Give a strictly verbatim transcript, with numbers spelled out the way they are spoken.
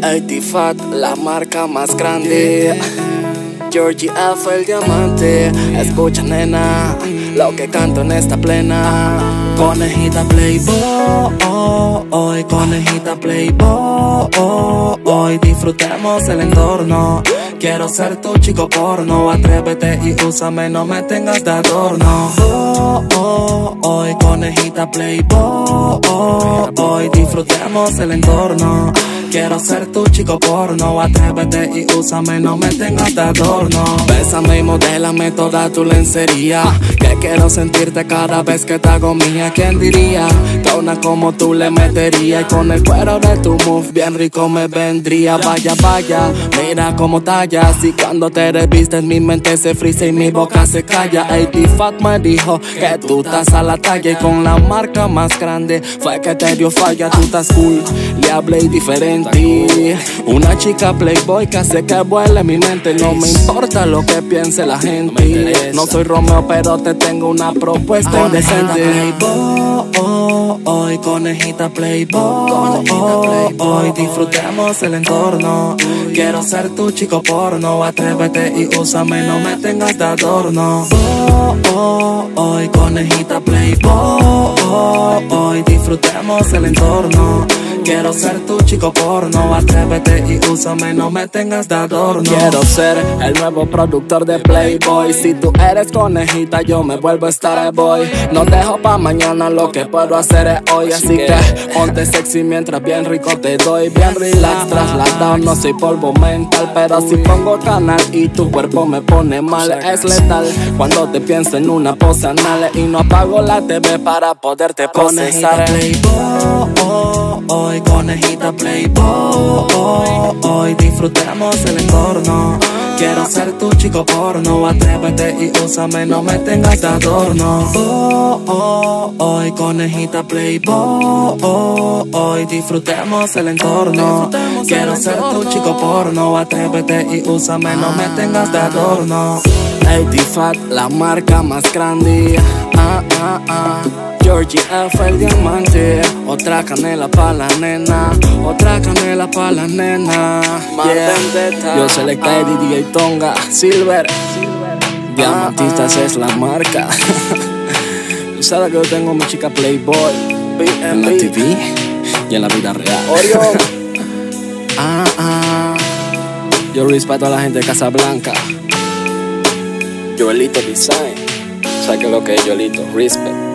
Eighty-Fat, la marca más grande. Georgie F, el diamante. Escucha, nena, lo que canto en esta plena. Conejita Playboy, hoy conejita Playboy, hoy disfrutemos el entorno. Quiero ser tu chico porno, atrévete y úsame, no me tengas de adorno. Oh, oh, hoy conejita Playboy, hoy disfrutemos el entorno. Quiero ser tu chico porno, atrévete y úsame, no me tengas de adorno. Bésame y modélame toda tu lencería, que quiero sentirte cada vez que te hago mía. ¿Quién diría que una como tú le metería? Y con el cuero de tu move bien rico me vendría. Vaya, vaya, mira cómo tallas, y cuando te revistes mi mente se frisa y mi boca se calla. Eighty-Fat me dijo que tú estás a la talla, y con la marca más grande fue que te dio falla. Tú estás cool, le hablé diferente. Una chica Playboy que hace que vuele mi mente. No me importa lo que piense la gente. No soy Romeo, pero te tengo una propuesta indecente. Playboy, oh, hoy conejita Playboy, oh, hoy disfrutemos el entorno. Quiero ser tu chico porno, atrévete y úsame, no me tengas de adorno. Oh, oh, hoy conejita Playboy, oh, hoy disfrutemos el entorno. Quiero ser tu chico porno, atrévete y úsame, no me tengas de adorno. Quiero ser el nuevo productor de Playboy. Si tú eres conejita, yo me vuelvo Star Boy. No dejo pa' mañana, lo que puedo hacer es hoy. Así que ponte sexy mientras bien rico te doy. Bien relax, trasladado, no soy polvo mental. Pero si pongo canal y tu cuerpo me pone mal, es letal cuando te pienso en una pose anal. Y no apago la T V para poderte procesar. Hoy conejita Playboy, hoy disfrutemos el entorno. Quiero ser tu chico porno, atrévete y úsame, no me tengas de adorno. Oh, oh, hoy conejita Playboy, hoy disfrutemos el entorno. Quiero ser tu chico porno, atrévete y úsame, no me tengas de adorno. Eighty-Fat, la marca más grande. Ah, ah, ah. Georgie F, el diamante. Otra canela pa' la nena, otra canela pa' la nena. Yeah. Yo selecta Eddie, D J Tonga, Silver, Diamantistas es la marca. Tú sabes que yo tengo mi chica Playboy en la T V y en la vida real. ah, ah. Yo respeto a la gente de Casablanca. Joelito Design, ¿sabes qué es lo que es Joelito? Respect.